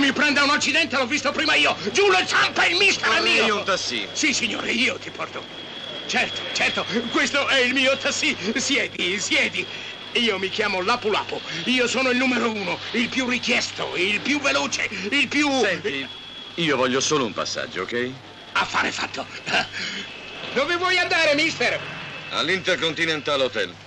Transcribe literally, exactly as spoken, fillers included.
mi prenda un accidente, l'ho visto prima io. Giù le zampe, il mister è mio. Io un tassì. Sì, signore, io ti porto. Certo, certo, questo è il mio tassì. Siedi, siedi. Io mi chiamo Lapu Lapu. Io sono il numero uno, il più richiesto, il più veloce, il più... Senti, io voglio solo un passaggio, ok? Affare fatto. Dove vuoi andare, mister? All'Intercontinental Hotel.